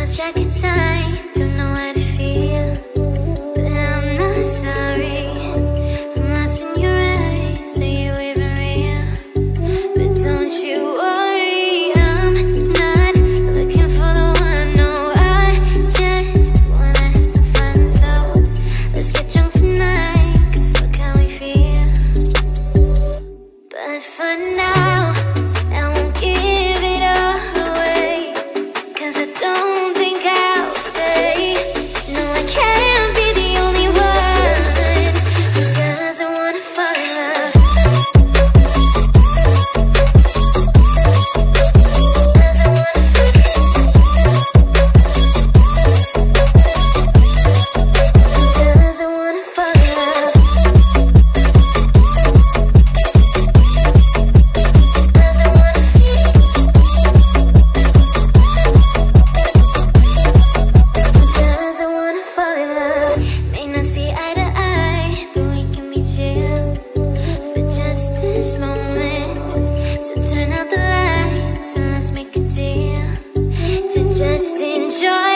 lost track of time, don't know how to feel, but I'm not sorry. I'm lost in your eyes, are you even real? But don't you worry, I'm not looking for the one. No, I just wanna have some fun. So let's get drunk tonight, 'cause fuck how we feel. But for now, I won't give it all away, 'cause I don't think I'll stay. No, I can't be the only one who doesn't wanna fall in love. Doesn't wanna fall in love. Doesn't wanna fall in love. Doesn't wanna feel. Doesn't wanna fall in love. May not see eye to eye, but we can be chill for just this moment. So turn out the lights and let's make a deal to just enjoy